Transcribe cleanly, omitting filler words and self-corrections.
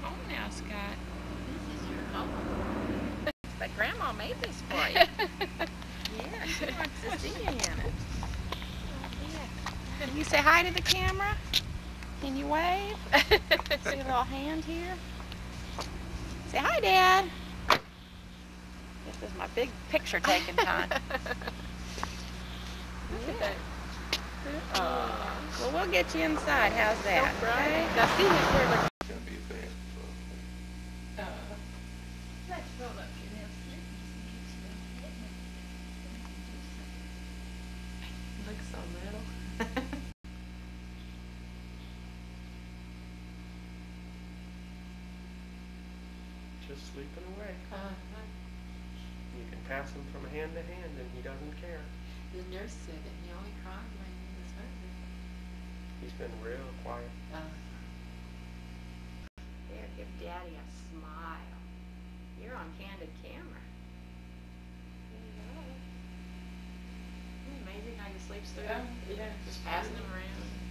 home now, Scott. This is your home. But Grandma made this for you. Yeah, she wants to see you in it. Can you say hi to the camera? Can you wave? See a little hand here? Say hi, Dad. This is my big picture taking time. Yeah. Well, we'll get you inside. How's that? Okay? Now see this here, look. It's gonna be a fan. Let's roll up your nails here. Looks so little. Just sleeping away. Uh-huh. You can pass him from hand to hand and he doesn't care. The nurse said that he only cried when he was hungry. He's been real quiet. There, give Daddy a smile. You're on candid camera. There you go. Isn't it amazing how he sleeps through? Yeah. Just passing him around.